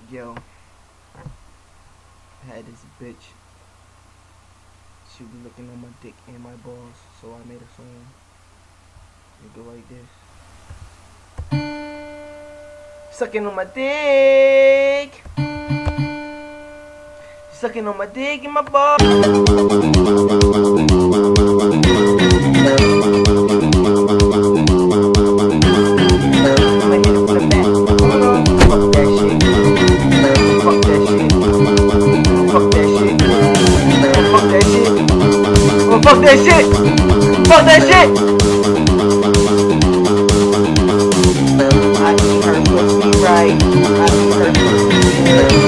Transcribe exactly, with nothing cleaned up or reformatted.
Yo, I had this bitch. She was looking on my dick and my balls, so I made a song. It go like this. Sucking on my dick. Sucking on my dick and my balls. Fuck that shit! Fuck that shit! I need her pussy right. I need her pussy good.